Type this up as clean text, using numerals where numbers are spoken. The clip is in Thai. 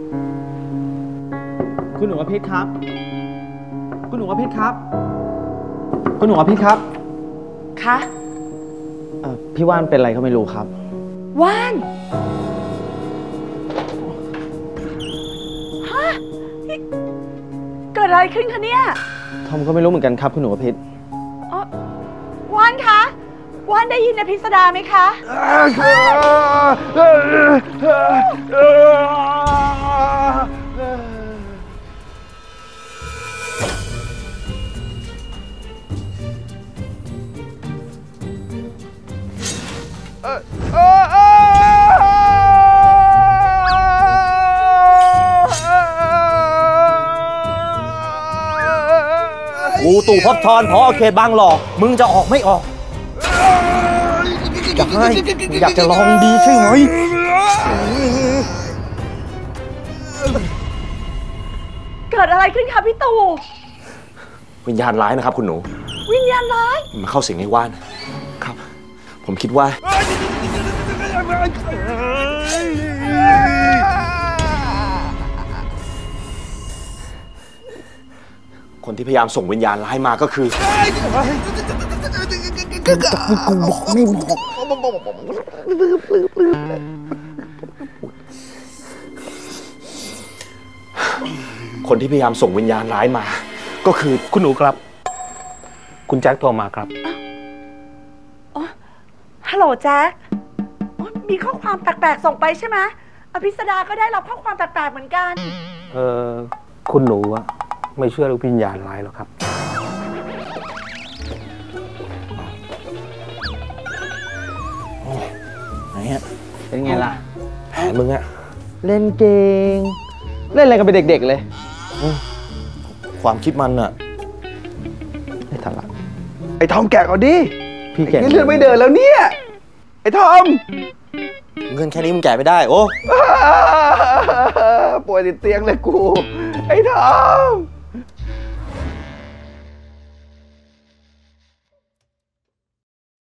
คุณหนูอภิษครับคุณหนูอภิษครับคุณหนูอภิษครับคะพี่ว่านเป็นอะไรก็ไม่รู้ครับว่านฮะเกิดอะไรขึ้นคะเนี่ยทอมก็ไม่รู้เหมือนกันครับคุณหนูอภิษว่านคะว่านได้ยินอภิสดาไหมคะกูตู่ภพบทรผอ.เขตบางหล่อมึงจะออกไม่ออกอยากจะลองดีใช่ไหมเกิดอะไรขึ้นคะพี่ตู่วิญญาณร้ายนะครับคุณหนูวิญญาณร้ายมาเข้าสิงในว่านครับผมคิดว่าคนที่พยายามส่งวิญญาณร้ายมาก็คือกูบอกไม่บอกคนที่พยายามส่งวิญญาณร้ายมาก็คือคุณหนูครับคุณแจ็คโทรมาครับฮัลโหลแจ็คมีข้อความแปลกๆส่งไปใช่ไหมอภิสดาก็ได้รับข้อความแปลกๆเหมือนกันคุณหนูไม่เชื่อเรื่องวิญญาณร้ายหรอกครับไหนฮะเป็นไงล่ะแผนมึงอะเล่นเก่งเล่นอะไรกันเป็นเด็กๆเลยความคิดมันอะไม่ทันละไอ้ทอมแกะก่อนดิพี่แกะเลื่อนไม่เดินแล้วเนี่ยไอ้ทอมเงินแค่นี้มึงแกะไม่ได้โอ้ป่วยติดเตียงเลยกูไอ้ทอม